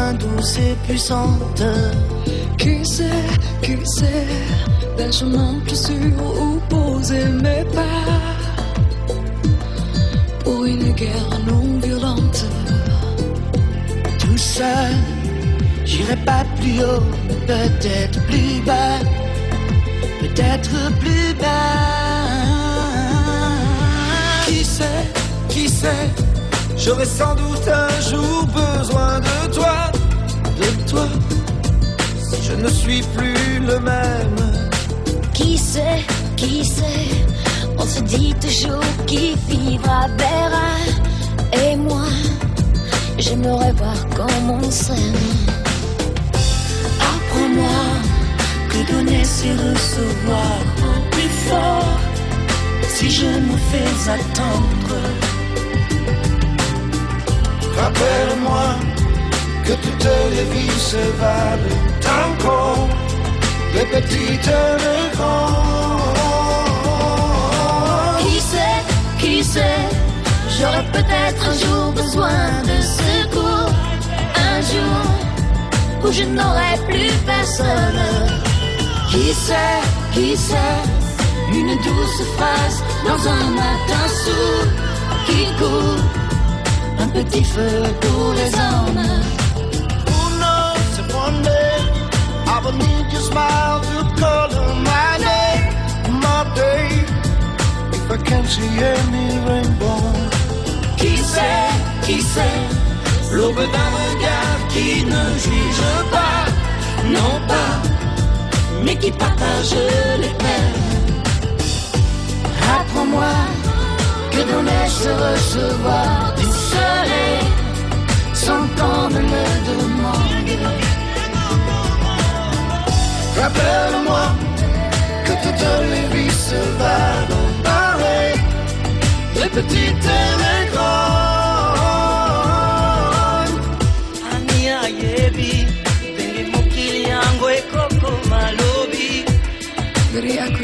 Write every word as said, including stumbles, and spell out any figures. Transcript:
main douce et puissante. Qui sait, qui sait, d'un chemin plus sûr où poser mes pas pour une guerre non violente. Tout seul, j'irai pas plus haut, peut-être plus bas, peut-être plus bas. Qui sait, qui sait, j'aurai sans doute un jour besoin de toi, de toi, si je ne suis plus le même. Qui sait, qui sait, on se dit toujours qui vivra verra. Et moi, j'aimerais voir comment on s'aime. Apprends-moi que donner c'est recevoir au plus fort. Si je me fais attendre, rappelle-moi que toutes les vies se valent encore, les petites et les grandes. Qui sait, qui sait, j'aurai peut-être un jour besoin de secours. Un jour où je n'aurai plus personne. qui sait, qui sait, une douce phrase dans un matin sourd qui court, un petit feu pour les hommes. Who knows if one day I will need your smile to color my day, my day, if I can't see any rainbow. Qui sait, qui sait, l'aube d'un regard qui ne juge pas, non pas, mais qui partage les peines. Apprends-moi que donner c'est recevoir du soleil sans qu'on me le demande. Rappelle-moi que toutes les vies se valent pareil, les petites et les grandes. Ania yebi, bengi mokili yangu ekoko malobi. Geriaku